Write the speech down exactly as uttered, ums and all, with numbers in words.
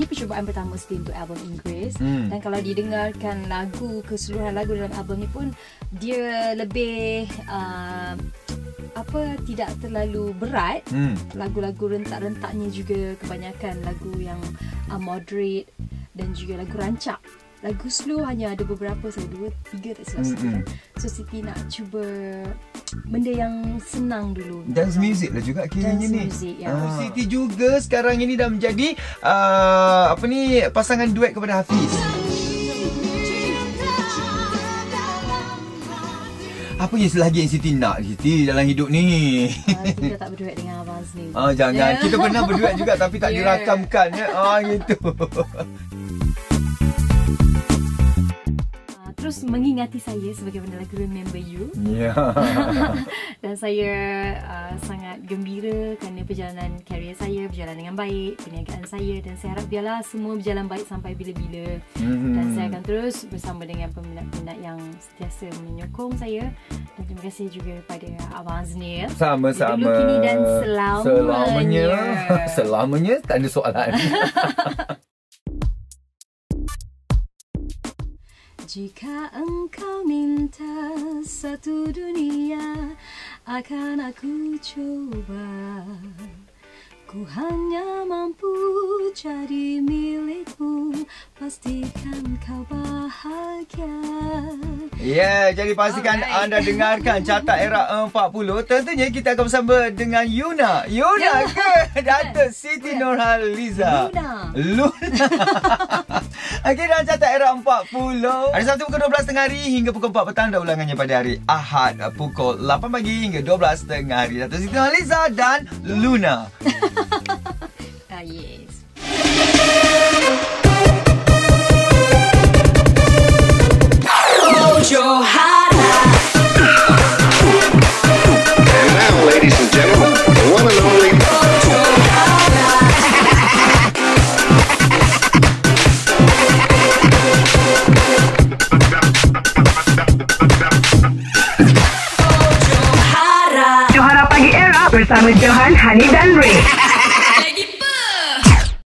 percubaan pertama Siti untuk album Inggris. Hmm. Dan kalau didengarkan lagu, keseluruhan lagu dalam album ni pun dia lebih uh, apa tidak terlalu berat. Hmm. Lagu-lagu rentak-rentaknya juga kebanyakan lagu yang uh, moderate dan juga lagu rancak. Lagu slow hanya ada beberapa saja, dua, tiga tak silap saya. Mm-hmm. So Siti nak cuba benda yang senang dulu. Dance music lah juga kiranya Dance ni. music, ya. Ah. Siti juga sekarang ini dah menjadi uh, apa ni pasangan duet kepada Hafiz. Apa yang selagi yang Siti nak Siti dalam hidup ni? Uh, kita tak berduet dengan Abang Azni. Ah, jangan. Yeah. Kita pernah berduet juga tapi tak yeah. dirakamkan ya. Ah gitu. Terus mengingati saya sebagaimana lagu Remember You. Ya. Dan saya uh, sangat gembira kerana perjalanan karier saya berjalan dengan baik, perniagaan saya, dan saya harap biarlah semua berjalan baik sampai bila-bila. Mm-hmm. Dan saya akan terus bersama dengan peminat-peminat yang sentiasa menyokong saya. Dan terima kasih juga kepada Abang Azni. Sama-sama. Dulu, kini dan selamanya. Selamanya. Selamanya tak ada soalan. Jika engkau minta satu dunia, akan aku coba. Ku hanya mampu jadi milikmu, pastikan kau bahagia. Ya, yeah, jadi pastikan Alright. anda dengarkan Carta Era empat puluh. Tentunya kita akan bersama dengan Yuna. Yuna ke? Datuk Siti Nurhaliza. Luna. Luna. Okey, dalam Carta Era empat puluh. Hari Sabtu pukul dua belas tengah hari hingga pukul empat petang, dan ulangannya pada hari Ahad pukul lapan pagi hingga dua belas tengah hari. Datuk Siti Nurhaliza dan Luna. Ah, yes. Your heart out. And now, ladies and gentlemen, the one and only Johara Pagi Era bersama Johan, Hani dan Ray.